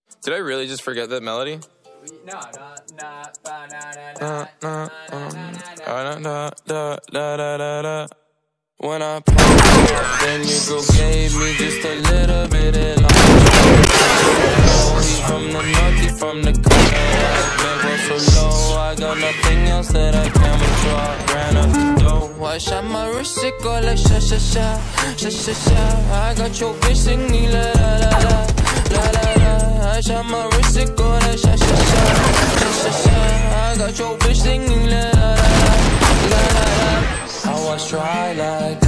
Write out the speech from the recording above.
Did I really just forget that melody? No. When I popped, then your girl gave me just a little bit of love. He's from the north, he's from the corner. Never so low, I got nothing else that I can withdraw. Ran up the door, I shot my wrist, it go like sha sha sha, sha sha sha. I got your bitch singing la la la la, la la la. I shot my wrist, it go like sha sha sha, sha sha sha. I got your bitch singing la la la la, la la la. I was dry like